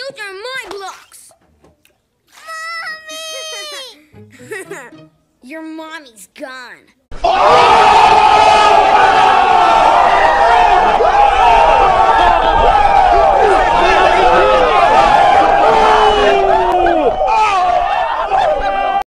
Those are my blocks. Mommy! Your mommy's gone.